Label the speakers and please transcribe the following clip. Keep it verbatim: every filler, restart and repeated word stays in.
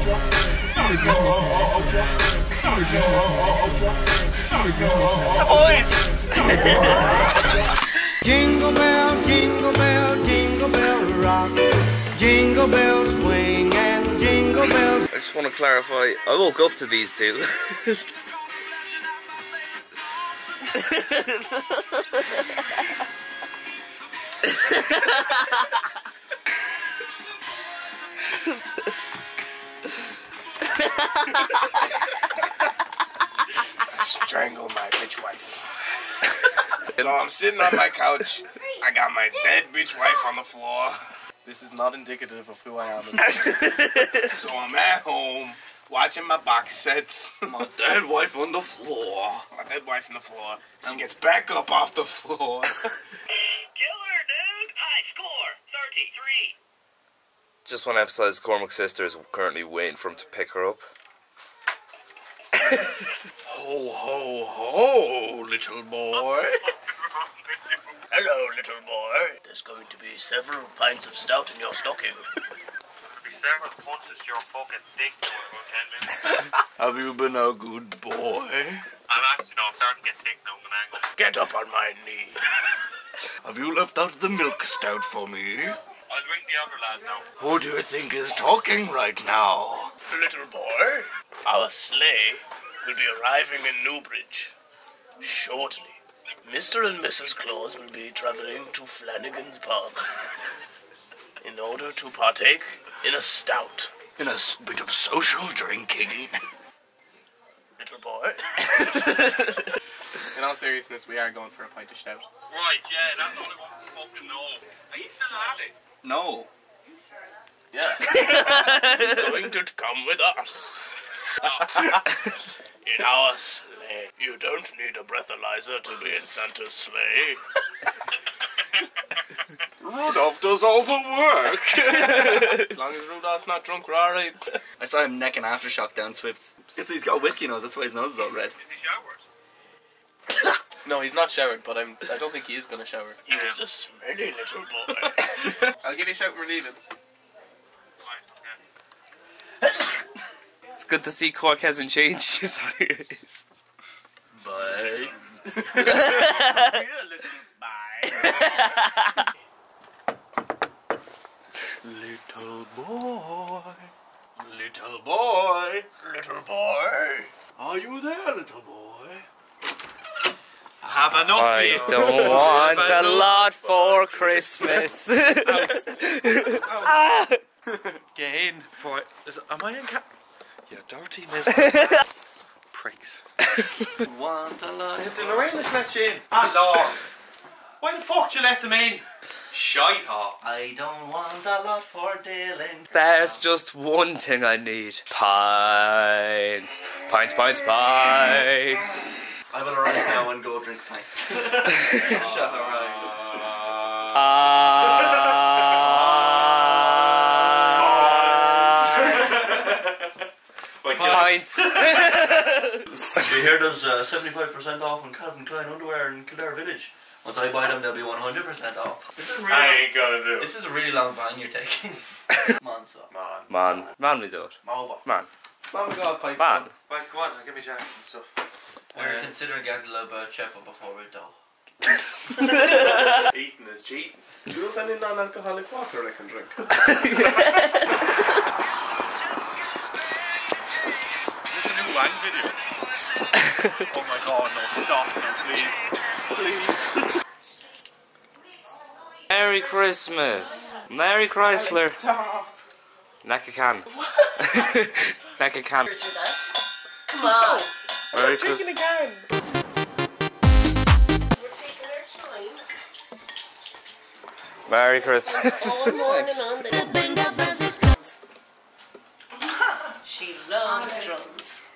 Speaker 1: The boys!
Speaker 2: Jingle bell, jingle bell, jingle bell rock. Jingle bells swing and jingle bells.
Speaker 3: I just want to clarify, I woke up to these two.
Speaker 1: Strangle my bitch wife. So I'm sitting on my couch. I got my dead bitch wife on the floor. This is not indicative of who I am. So I'm at home watching my box sets. My dead wife on the floor. My dead wife on the floor. She gets back up off the floor.
Speaker 4: Killer, dude! High score, thirty-three.
Speaker 3: Just want to emphasize Cormac's sister is currently waiting for him to pick her up.
Speaker 1: Ho, ho, ho, little boy.
Speaker 4: Hello, little boy. There's going to be several pints of stout in your stocking.
Speaker 5: There'll be several punches to your fucking dick for about ten minutes.
Speaker 1: Have you been a good boy?
Speaker 5: I'm actually, no, I'm starting to get thick now, man. Angle.
Speaker 1: Get up on my knee. Have you left out the milk stout for me?
Speaker 5: I'll ring the other lads now.
Speaker 1: Who do you think is talking right now?
Speaker 4: Little boy, our sleigh will be arriving in Newbridge shortly. Mister and Missus Claus will be traveling to Flanagan's Pub in order to partake in a stout.
Speaker 1: In a s- bit of social drinking.
Speaker 4: Little boy.
Speaker 1: In all seriousness, we are going for a pint of stout.
Speaker 5: Right, yeah, that's all I want to fucking know. Are you still Alex?
Speaker 1: No.
Speaker 4: Yeah. He's going to come with us. In our sleigh. You don't need a breathalyzer to be in Santa's sleigh.
Speaker 1: Rudolph does all the work. As long as Rudolph's not drunk, we're alright.
Speaker 6: I saw him necking Aftershock down Swift's. It's, he's got a whiskey nose, that's why his nose is all red.
Speaker 5: Is he showered?
Speaker 1: No, he's not showered, but I'm, I don't think he is going to shower.
Speaker 4: He was a smelly little boy.
Speaker 1: I'll give you a shout when we're leaving.
Speaker 5: Right, okay.
Speaker 3: It's good to see Cork hasn't changed his eyes.
Speaker 1: Bye. Little boy, little boy,
Speaker 4: Little boy.
Speaker 1: are you there, little boy?
Speaker 4: Have enough
Speaker 3: I don't want a lot for Christmas. Ah!
Speaker 4: Gain for it. Is, am I in cap?
Speaker 1: You dirty miser. Pricks.
Speaker 6: Want a lot.
Speaker 4: Did Lorraine let you in? Ah, Lord. Why the fuck did you let them in? Shite off.
Speaker 6: I don't want a lot for Dylan.
Speaker 3: There's just one thing I need. Pints. Pints, pints, pints.
Speaker 6: I will arrive now and go drink pints. Shut alright.
Speaker 3: Pints.
Speaker 6: We hear there's uh, seventy-five percent off on Calvin Klein underwear in Kildare Village. Once I buy them, they'll be one hundred percent off. This is really.
Speaker 5: I ain't gonna do it.
Speaker 6: This is a really long van you're taking. Man, so.
Speaker 5: Man.
Speaker 3: Man, man, we do it.
Speaker 6: Over.
Speaker 3: Man,
Speaker 1: Mom, we got a pint.
Speaker 3: man.
Speaker 5: Right, come on, give me a jacket and stuff.
Speaker 6: We're considering getting a little bit of chipper before we do.
Speaker 5: Eating is cheating.
Speaker 1: Do you have any non-alcoholic water I can drink?
Speaker 5: Is this a new Wang video? Oh my god, no, stop, no, please. Please.
Speaker 3: Merry Christmas. Merry Chrysler. Nakakan. Nakakan.
Speaker 7: Come on.
Speaker 3: Merry Christmas.
Speaker 1: again.
Speaker 7: We're taking our time.
Speaker 3: Merry Christmas.
Speaker 7: All morning on the Vengabus. She loves drums.